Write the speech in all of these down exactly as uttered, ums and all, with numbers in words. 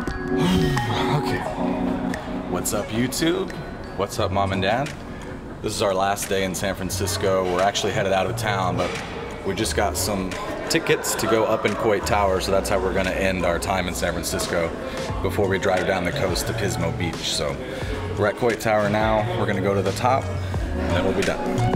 Okay. What's up, YouTube? What's up, Mom and Dad? This is our last day in San Francisco. We're actually headed out of town, but we just got some tickets to go up in Kuwait Tower, so that's how we're gonna end our time in San Francisco before we drive down the coast to Pismo Beach. So we're at Kuwait Tower now. We're gonna go to the top, and then we'll be done.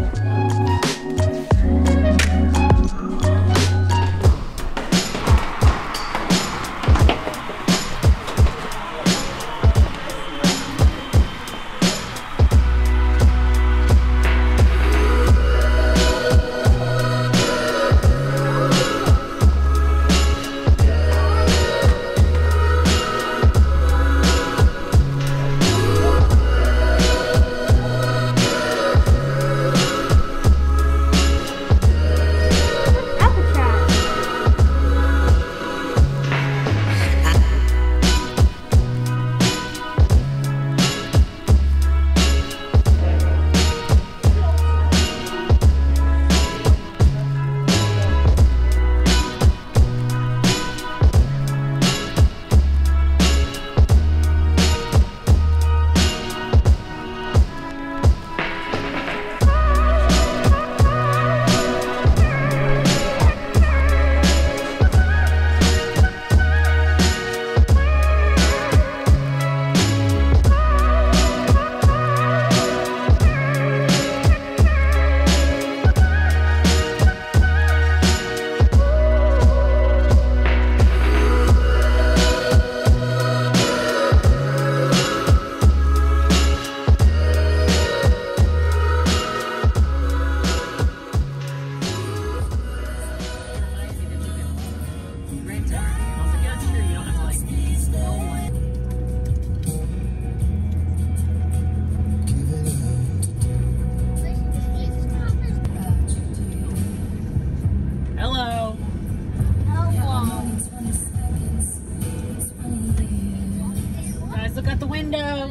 Look out the window. Let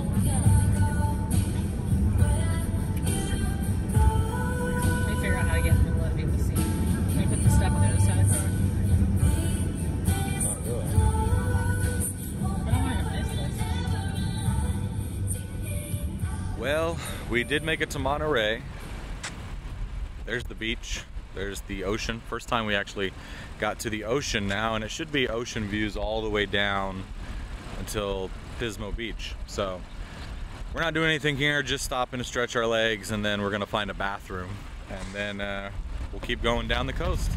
me figure out how to get in the middle of people to see. Can I put the stuff on the other side for her? Not really. But I want to miss this. Well, we did make it to Monterey. There's the beach. There's the ocean. First time we actually got to the ocean now, and it should be ocean views all the way down until Pismo Beach. So we're not doing anything here, just stopping to stretch our legs, and then we're gonna find a bathroom, and then uh, we'll keep going down the coast.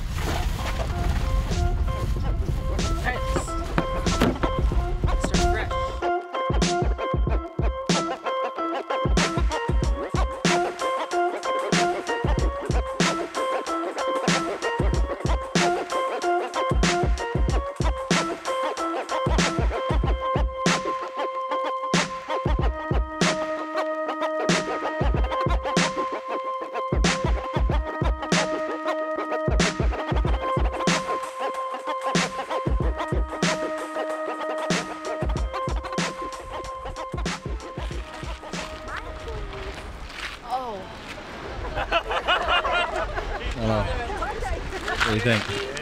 Hello. What do you think?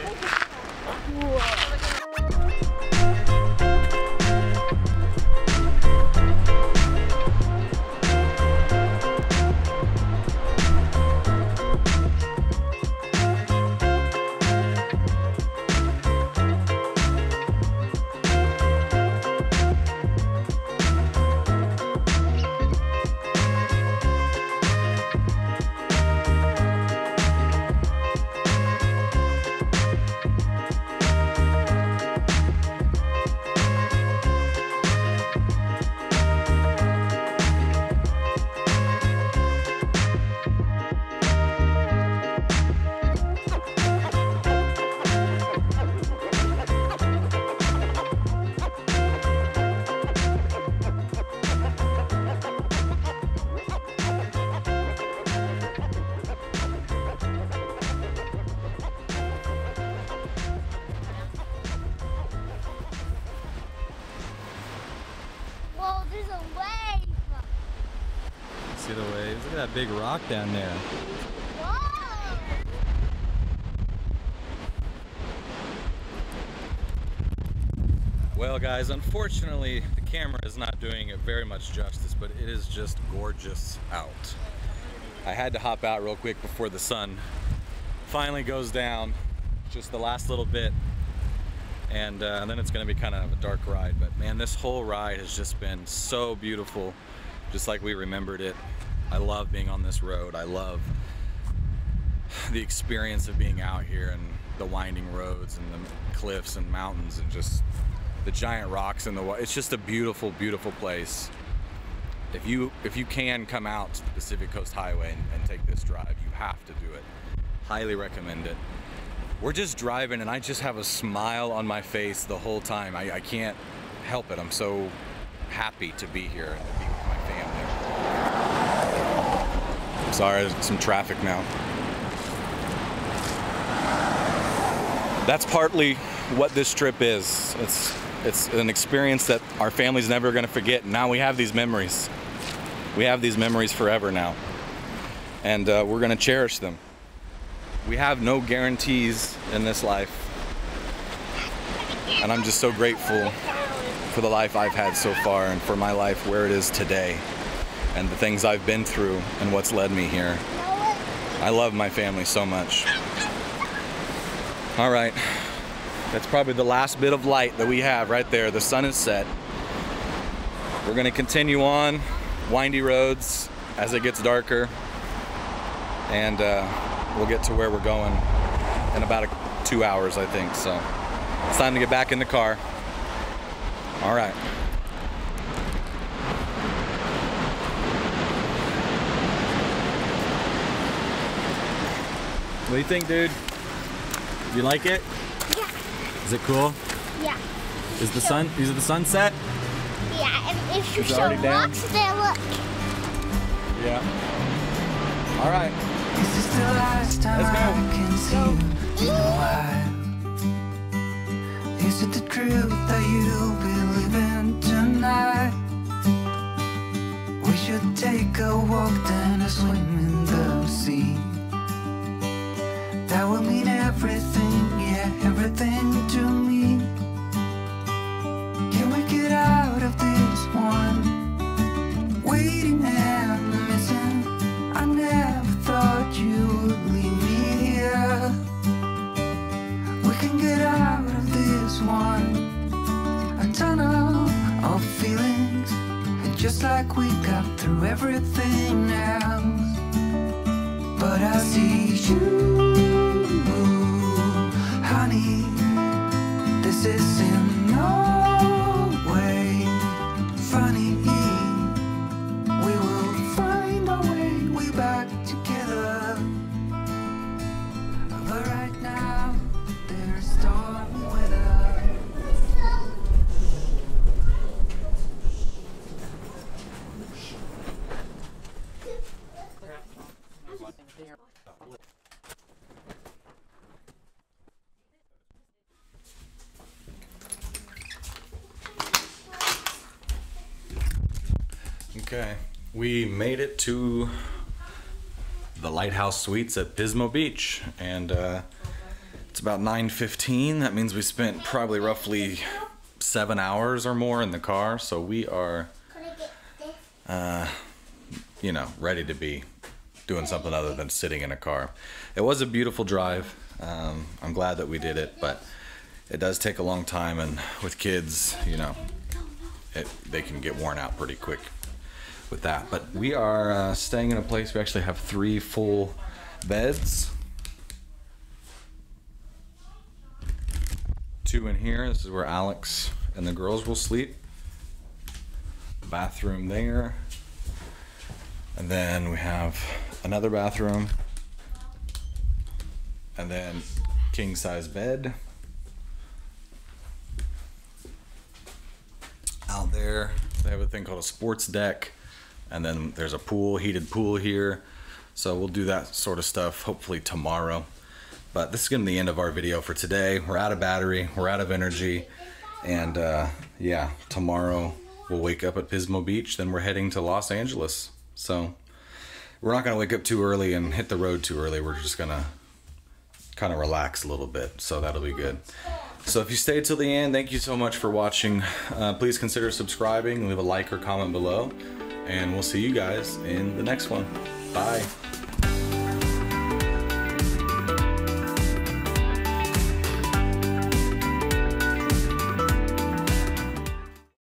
See the waves? Look at that big rock down there. Well guys, unfortunately the camera is not doing it very much justice, but it is just gorgeous out. I had to hop out real quick before the sun finally goes down, just the last little bit, and, uh, and then it's going to be kind of a dark ride. But man, this whole ride has just been so beautiful, just like we remembered it. I love being on this road. I love the experience of being out here and the winding roads and the cliffs and mountains and just the giant rocks in the water. It's just a beautiful, beautiful place. If you if you can come out to the Pacific Coast Highway and, and take this drive, you have to do it. Highly recommend it. We're just driving and I just have a smile on my face the whole time. I, I can't help it. I'm so happy to be here and to be with my family. I'm sorry, there's some traffic now. That's partly what this trip is. It's It's an experience that our family's never going to forget. Now we have these memories. We have these memories forever now. And uh, we're going to cherish them. We have no guarantees in this life. And I'm just so grateful for the life I've had so far and for my life where it is today and the things I've been through and what's led me here. I love my family so much. All right. That's probably the last bit of light that we have right there. The sun is set. We're gonna continue on windy roads as it gets darker, and uh, we'll get to where we're going in about a, two hours, I think. So it's time to get back in the car. All right. What do you think, dude? You like it? Is it cool? Yeah. Is the sun, is it the sunset? Yeah, and if you Is it show already down? rocks there, look. Yeah. All right. This is the last time Let's go. I can see you in a while. Is it the truth that you'll be living tonight? We should take a walk, then a swim in the sea. That will mean everything, yeah, everything to me. Can we get out of this one? Waiting and missing. I never thought you would leave me here. We can get out of this one. A tunnel of feelings, and just like we got through everything else. But I see you, honey. This is in no way funny. We will find our way, way back together. But right now, there's storm weather. Okay, we made it to the Lighthouse Suites at Pismo Beach, and uh, it's about nine fifteen. That means we spent probably roughly seven hours or more in the car, so we are, uh, you know, ready to be doing something other than sitting in a car. It was a beautiful drive. Um, I'm glad that we did it, but it does take a long time, and with kids, you know, it, they can get worn out pretty quick with that. But we are uh, staying in a place. We actually have three full beds. Two in here. This is where Alex and the girls will sleep. Bathroom there. And then we have another bathroom. And then king size bed. Out there, they have a thing called a sports deck. And then there's a pool, heated pool here. So we'll do that sort of stuff hopefully tomorrow. But this is gonna be the end of our video for today. We're out of battery, we're out of energy. And uh, yeah, tomorrow we'll wake up at Pismo Beach, then we're heading to Los Angeles. So we're not gonna wake up too early and hit the road too early. We're just gonna kind of relax a little bit, so that'll be good. So if you stayed till the end, thank you so much for watching. Uh, please consider subscribing, leave a like or comment below, and we'll see you guys in the next one. Bye.